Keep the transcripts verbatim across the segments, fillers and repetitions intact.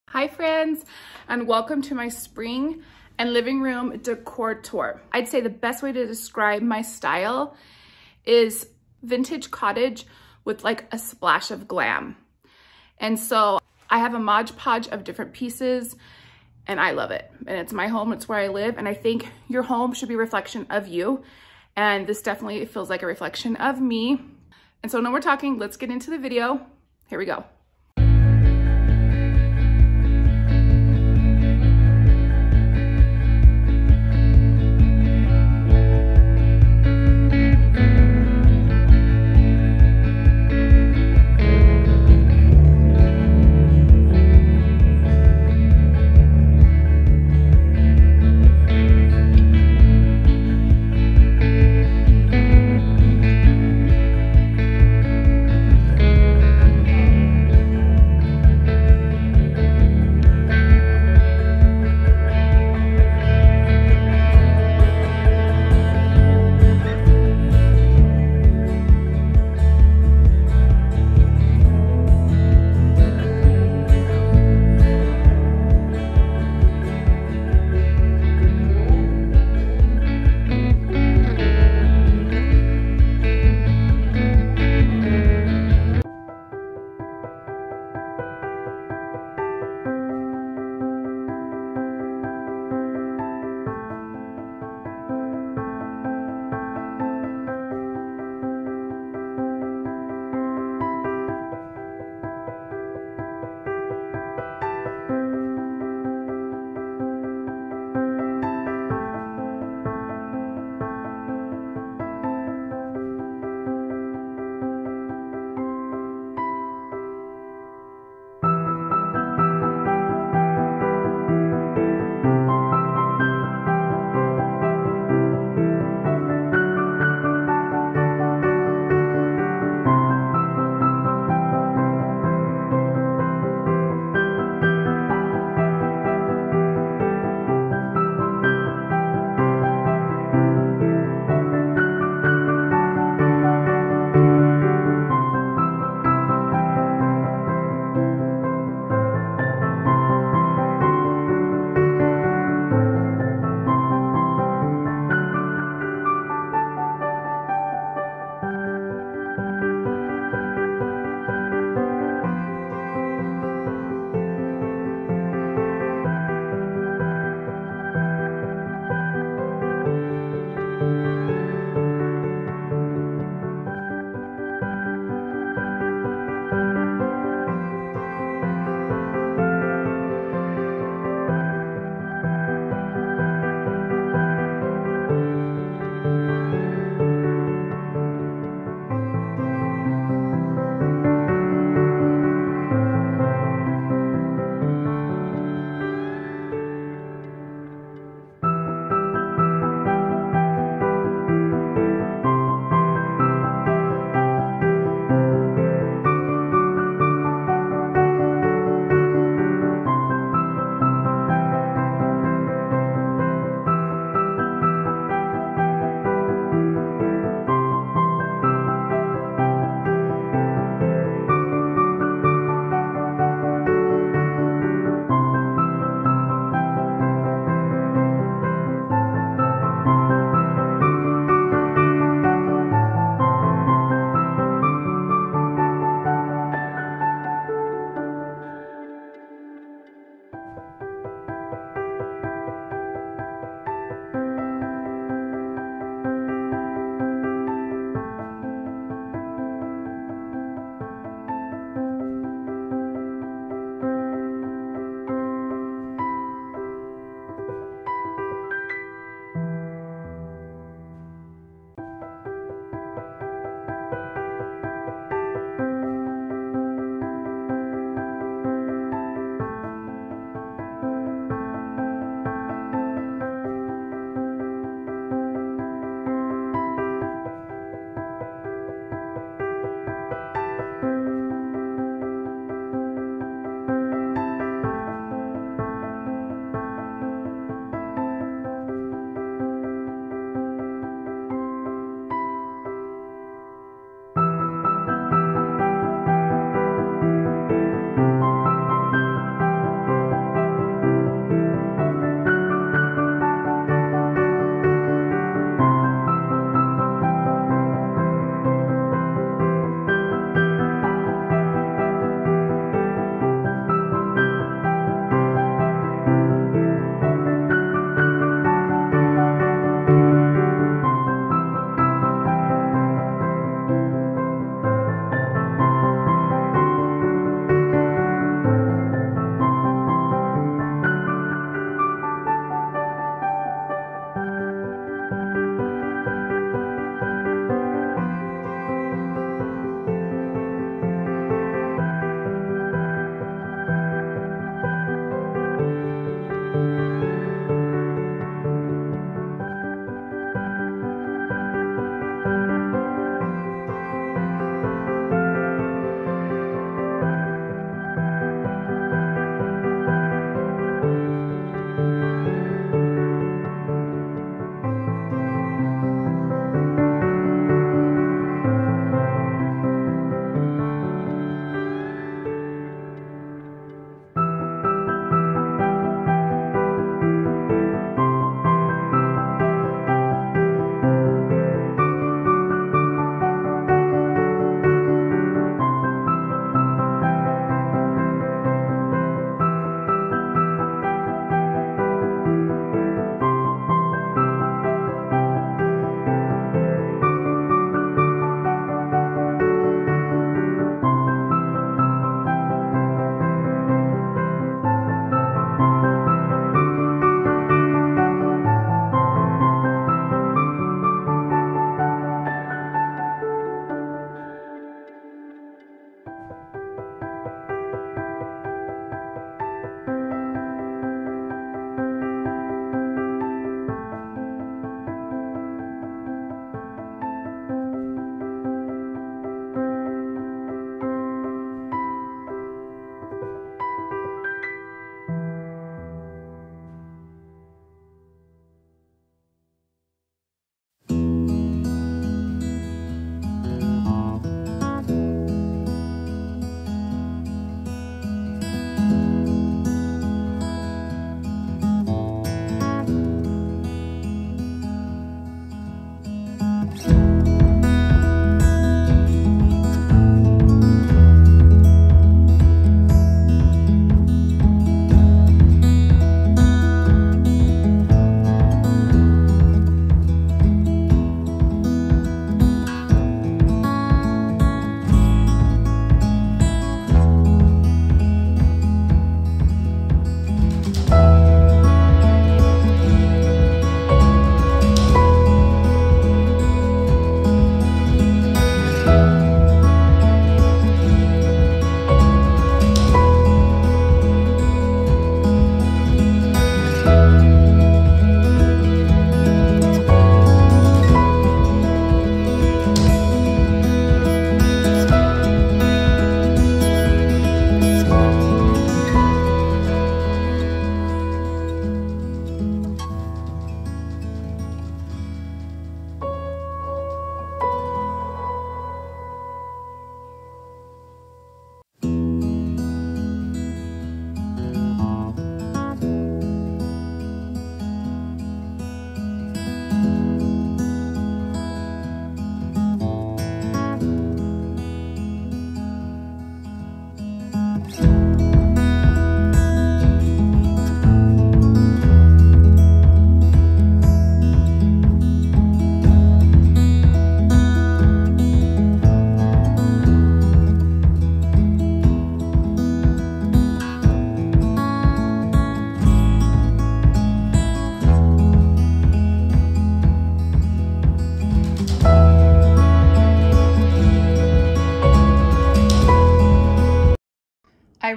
Hi friends, and welcome to my spring and living room decor tour. I'd say the best way to describe my style is vintage cottage with like a splash of glam. And so I have a Mod Podge of different pieces and I love it. And it's my home, it's where I live. And I think your home should be a reflection of you. And this definitely feels like a reflection of me. And so now we're talking, let's get into the video. Here we go.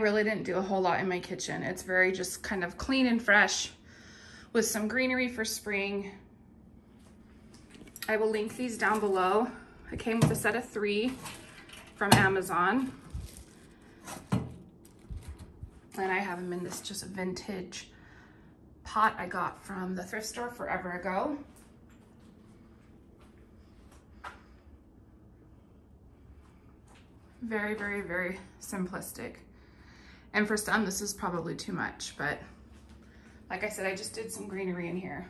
really didn't do a whole lot in my kitchen. It's very just kind of clean and fresh with some greenery for spring. I will link these down below. It came with a set of three from Amazon. And I have them in this just vintage pot I got from the thrift store forever ago. Very, very, very simplistic. And for some, this is probably too much, but like I said, I just did some greenery in here.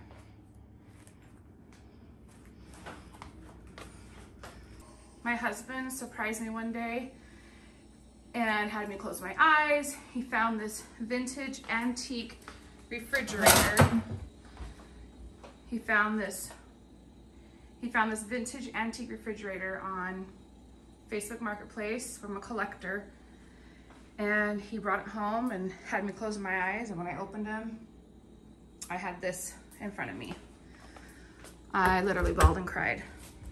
My husband surprised me one day and had me close my eyes. He found this vintage antique refrigerator. He found this, he found this vintage antique refrigerator on Facebook Marketplace from a collector. And he brought it home and had me close my eyes. And when I opened them, I had this in front of me. I literally bawled and cried.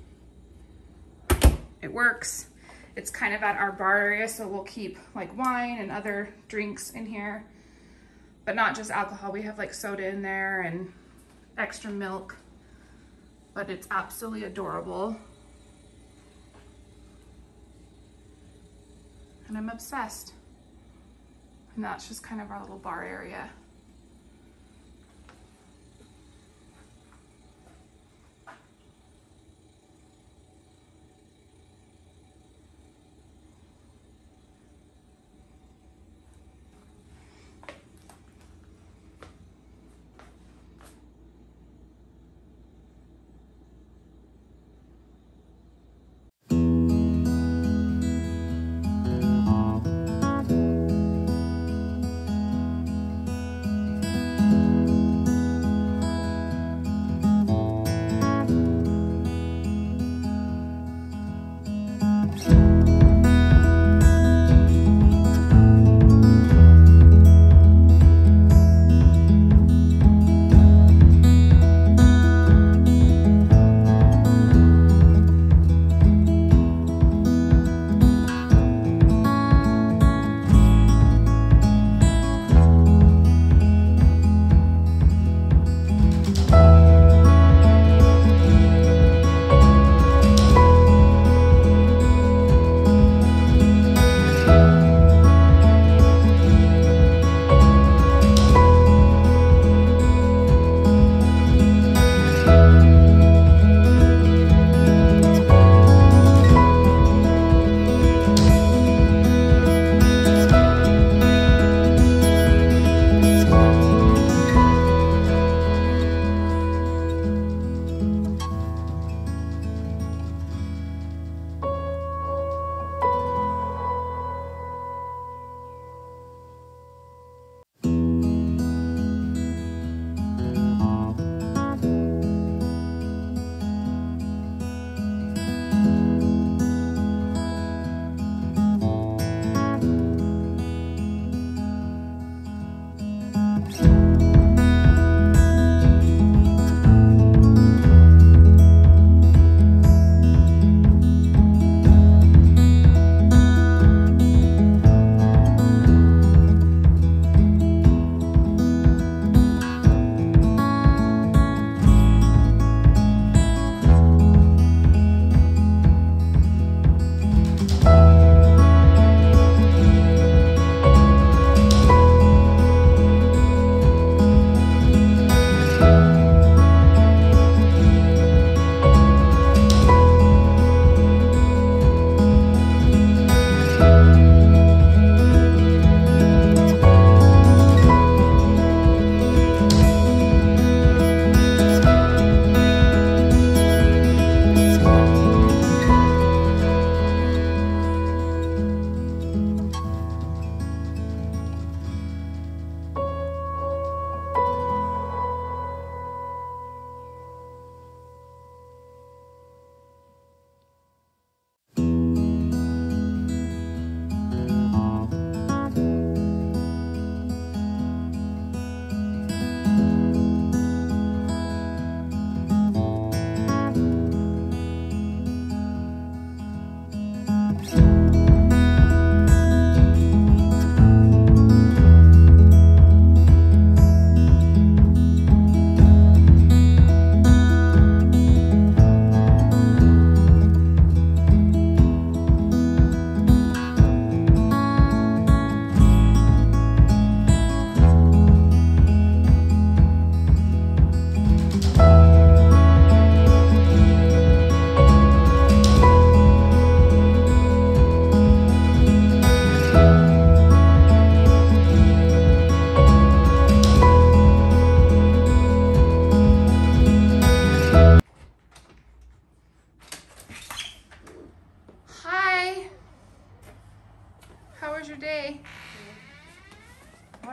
It works. It's kind of at our bar area, so we'll keep like wine and other drinks in here, but not just alcohol. We have like soda in there and extra milk, but it's absolutely adorable. And I'm obsessed. And that's just kind of our little bar area.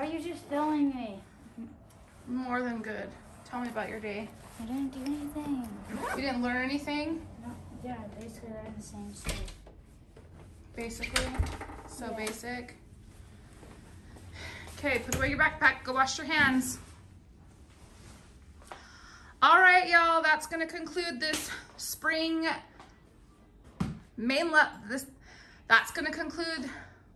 you just filming me? More than good. Tell me about your day. I didn't do anything. You didn't learn anything? No, yeah, basically they're the same stuff. Basically? So Yeah. basic. Okay, put away your backpack. Go wash your hands. All right, y'all. That's going to conclude this spring main love. This, that's going to conclude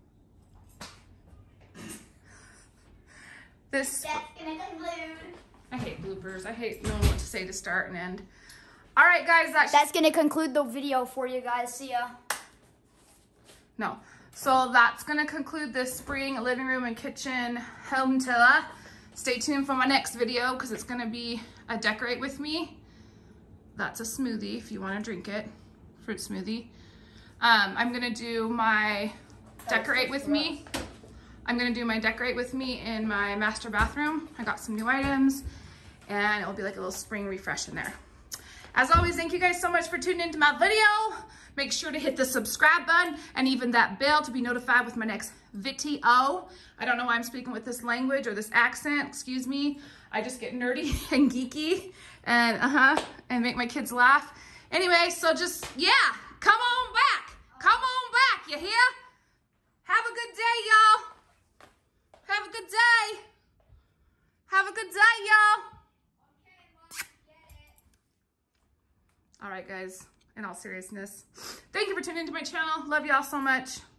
this. That's gonna conclude. I hate bloopers. I hate knowing what to say to start and end. All right, guys. That's, That's gonna conclude the video for you guys. See ya. no. So that's going to conclude this spring living room and kitchen home tour. Stay tuned for my next video because it's going to be a decorate with me. That's a smoothie if you want to drink it. Fruit smoothie. Um, I'm going to do my decorate with me. I'm going to do my decorate with me in my master bathroom. I got some new items and it'll be like a little spring refresh in there. As always, thank you guys so much for tuning into my video. Make sure to hit the subscribe button and even that bell to be notified with my next video. I don't know why I'm speaking with this language or this accent, excuse me. I just get nerdy and geeky and uh-huh, and make my kids laugh. Anyway, so just, yeah, come on back. Come on back, you hear? Have a good day, y'all. Have a good day. Have a good day, y'all. All right, guys, in all seriousness, thank you for tuning into my channel. Love y'all so much.